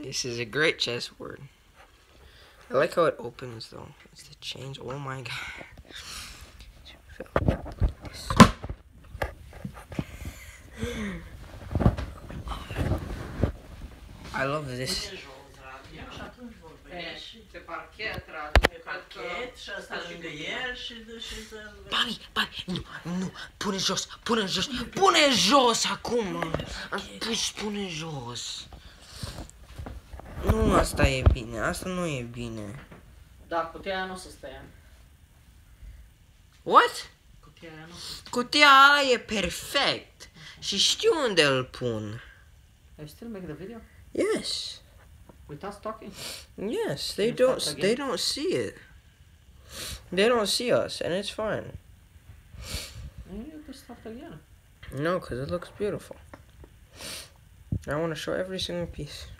This is a great chessboard. I like how it opens though. It's the chains. Oh my god. I love this. Pe parchet, Radu. Pe parchet și asta lângă el și Bani, nu, pune jos, pune jos acum. Am spus pune jos. Nu, asta e bine, asta nu e bine. Da, cutia aia nu o să stea. What? Cutia aia nu o să stea. Cutia aia e perfect. Și știu unde îl pun. Are you still making the video? Yes. With us talking? Yes, they Can you don't start they again? don't see it. They don't see us and it's fine. You have to start again. No, because it looks beautiful. I want to show every single piece.